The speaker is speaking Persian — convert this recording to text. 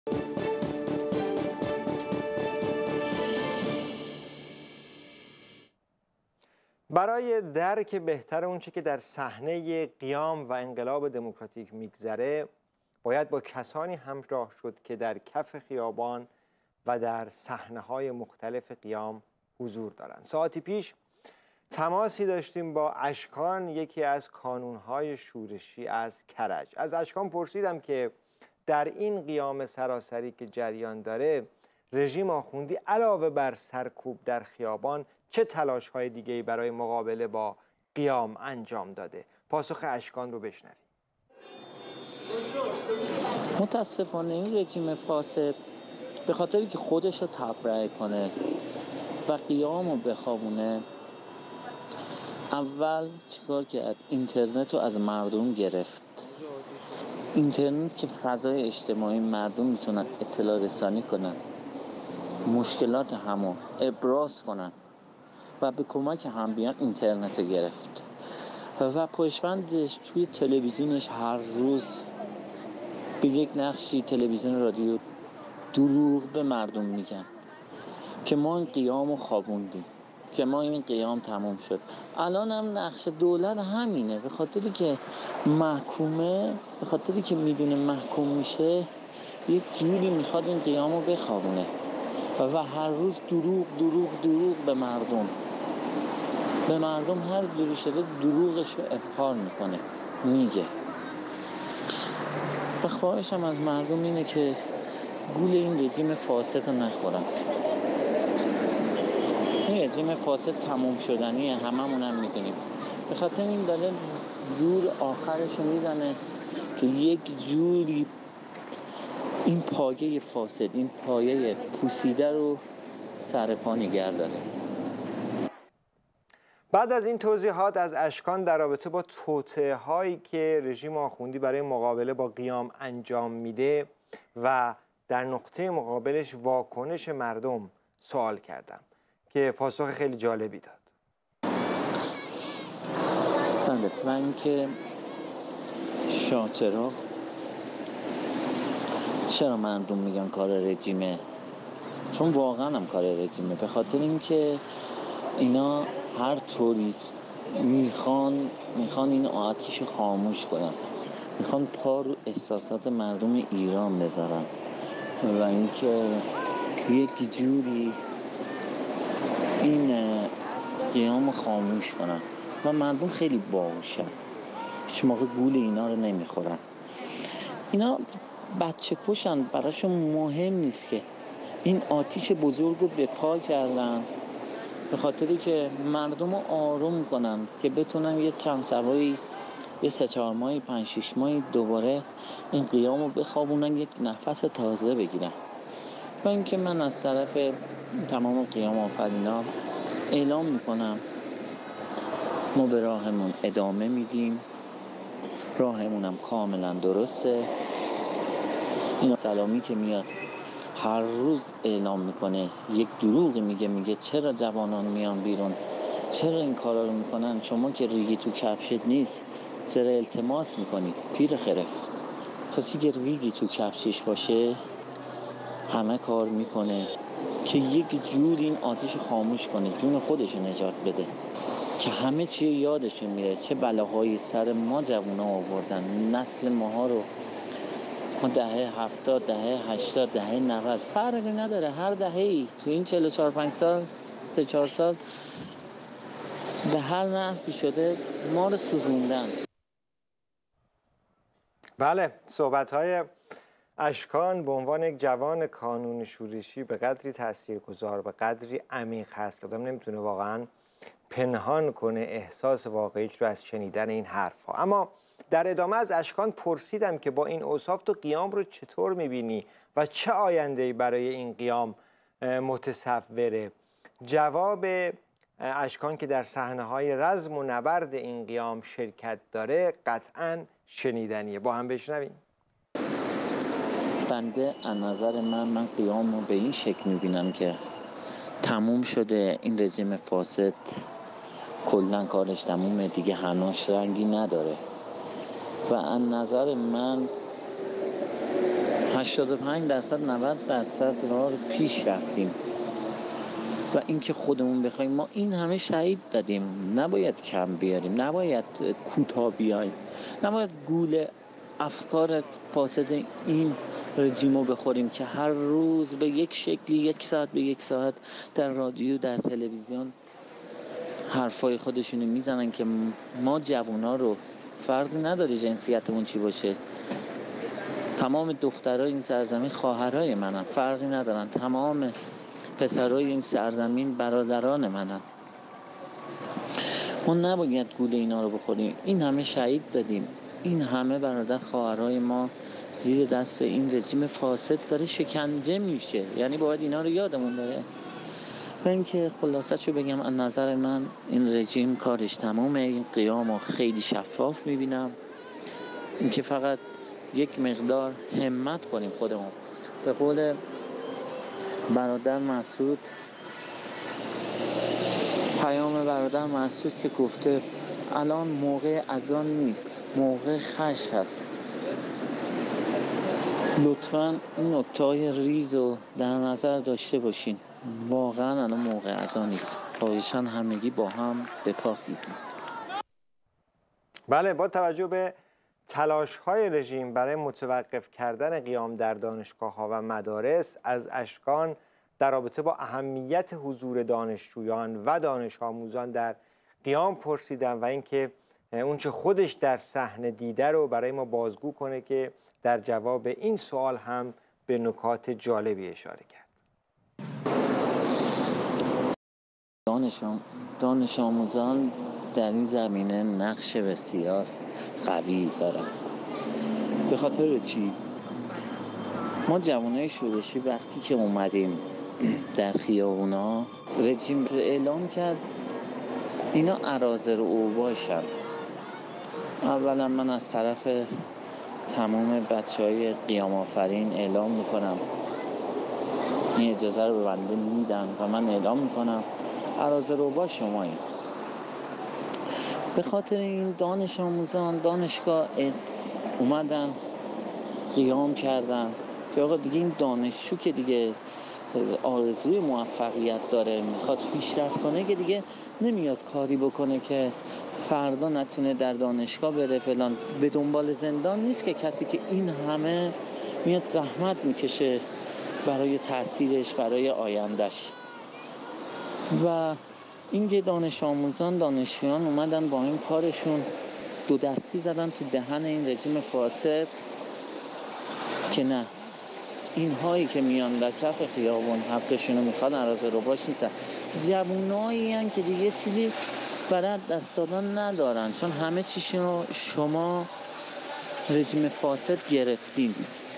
برای درک بهتر اونچه که در صحنه قیام و انقلاب دموکراتیک میگذره، باید با کسانی همراه شد که در کف خیابان و در صحنه‌های مختلف قیام حضور دارند. ساعتی پیش تماسی داشتیم با اشکان، یکی از کانونهای شورشی از کرج. از اشکان پرسیدم که در این قیام سراسری که جریان داره، رژیم آخوندی علاوه بر سرکوب در خیابان چه تلاش‌های دیگه‌ای برای مقابله با قیام انجام داده؟ پاسخ اشکان رو بشنویم. متاسفانه این رژیم فاسد به خاطری که خودش رو تبرئه کنه و قیام رو بخوابونه، اول چیکار کرد؟ اینترنت رو از مردم گرفت. اینترنت که فضای اجتماعی مردم میتونن اطلاع رسانی کنن، مشکلات همو ابراز کنن و به کمک هم بیان، اینترنت رو گرفت و پشتبندش توی تلویزیونش هر روز به یک نقشی تلویزیون رادیو دروغ به مردم میگن که ما این قیام رو خوابوندیم، که ما این قیام تموم شد. الان هم نقش دولت همینه، به خاطری که محکومه، به خاطری که میدونه محکوم میشه، یک جوری میخواد این قیام رو بخوابونه و هر روز دروغ دروغ دروغ به مردم هر جوری شده دروغش رو افخار میکنه، میگه. و خواهشم از مردم اینه که گول این رژیم فاسد رو نخورن. این رژیم فاسد تموم شدنیه، هممون هم میدونیم. به خاطر این داره زور آخرش رو میزنه که یک جوری این پایه فاسد، این پایه پوسیده رو سر پا نگه داره. بعد از این توضیحات از اشکان در رابطه با توطئه‌هایی که رژیم آخوندی برای مقابله با قیام انجام میده و در نقطه مقابلش واکنش مردم سوال کردم که پاسخ خیلی جالبی داد. بله، من که شاچرا چرا مردم میگن کار رژیمه؟ چون واقعا هم کار رژیمه. به خاطر اینکه اینا هر طوری میخوان این آتیش رو خاموش کنن، میخوان پا رو احساسات مردم ایران بذارن و اینکه یک جوری این قیام رو خاموش کنن و مردم خیلی باهوشن، هیچ موقع گول اینا رو نمیخورن. اینا بچه کشن، براشون مهم نیست که این آتیش بزرگ رو به پا کردن به خاطری که مردم رو آروم کنن که بتونن یه چند سوایی، یه 3-4 ماهی 5-6 ماهی دوباره این قیام رو بخوابونن، یک نفس تازه بگیرن. و اینکه من از طرف تمام قیام آفرینا اعلام میکنم ما به راهمون ادامه میدیم، راهمون هم کاملا درسته. این سلامی که میاد هر روز اعلام میکنه، یک دروغی میگه چرا جوانان میان بیرون، چرا این کارا رو میکنن، شما که ریگی تو کفشت نیست چرا التماس میکنی؟ پیر خرف، کسی که ریگی تو کفشش باشه همه کار میکنه که یک جور این آتش خاموش کنه، جون خودش نجات بده، که همه چی یادش میره چه بلاهایی سر ما جوونا آوردن، نسل ماها رو. ما دهه 70 دهه 80 دهه 90 فرقی نداره، هر دهه‌ای تو این 44-5 سال 3-4 سال به هر نحوی شده ما رو سوزوندن. بله، صحبت‌های اشکان به عنوان یک جوان کانون شورشی به قدری تاثیرگذار، به قدری عمیق هست که آدم نمیتونه واقعا پنهان کنه احساس واقعیش رو از شنیدن این حرف‌ها. اما در ادامه از اشکان پرسیدم که با این اوصاف تو قیام رو چطور می‌بینی و چه آینده‌ای برای این قیام متصوره؟ جواب اشکان که در صحنه‌های رزم و نبرد این قیام شرکت داره قطعاً شنیدنیه. با هم بشنویم. بنده از نظر من قیام رو به این شکل می‌بینم که تموم شده، این رژیم فاسد کلاً کارش تمومه دیگه، هنوز رنگی نداره و از نظر من 85% 90% راه رو پیش رفتیم و اینکه خودمون بخوایم، ما این همه شهید دادیم، نباید کم بیاریم، نباید کوتاه بیایم، نباید گول افکار فاسد این رژیمو بخوریم که هر روز به یک شکلی 1 ساعت به 1 ساعت در رادیو در تلویزیون حرفای خودشونو میزنن که ما جوونا رو فرقی نداره جنسیتمون چی باشه، تمام دخترای این سرزمین خواهرای منن، فرقی ندارن، تمام پسرای این سرزمین برادران منن. ما نباید گول اینا رو بخوریم. این همه شهید دادیم، این همه برادر خواهرای ما زیر دست این رژیم فاسد داره شکنجه میشه، یعنی باید اینا رو یادمون بره. و اینکه خلاصه‌شو بگم، از نظر من این رژیم کارش تمومه. این قیامو خیلی شفاف میبینم، اینکه فقط یک مقدار همت کنیم خودمون. به قول برادر مسعود، پیام برادر مسعود که گفته الان موقع اذان نیست، موقع خش هست. لطفاً این نکته‌های ریز رو در نظر داشته باشین. واقعاً الان موقع اذان نیست. خواهشاً همگی با هم به پا خیزیم. بله، با توجه به تلاش‌های رژیم برای متوقف کردن قیام در دانشگاه‌ها و مدارس، از اشکان در رابطه با اهمیت حضور دانشجویان و دانش آموزان در قیام پرسیدم و اینکه اونچه خودش در صحنه دیده رو برای ما بازگو کنه که در جواب این سوال هم به نکات جالبی اشاره کرد. دانش آموزان در این زمینه نقش بسیار قوی دارن. به خاطر چی؟ ما جوانای شورشی وقتی که اومدیم در خیابونا، رژیم اعلام کرد اینا اراذل اوباشن. اولا من از طرف تمام بچهای قیام آفرین اعلام میکنم، این اجازه رو به بنده میدن و من اعلام میکنم اراذل اوباش شماییم. به خاطر این دانش آموزان دانشگاه اومدن قیام کردن که آقا دیگه این دانشجو که دیگه آرزوی موفقیت داره، میخواد پیشرفت کنه، که دیگه نمیاد کاری بکنه که فردا نتونه در دانشگاه بره فلان. به دنبال زندان نیست که کسی که این همه میاد زحمت میکشه برای تحصیلش، برای آیندهش. و اینکه دانش آموزان دانشجویان اومدن با این کارشون دو دستی زدن تو دهن این رژیم فاسد که نه، این هایی که میان در کف خیابون حقشونو میخوان اراذل اوباش نیستن، جوونایی هن که دیگه چیزی برای دست دادن ندارن، چون همه چیشون رو شما رژیم فاسد گرفتین.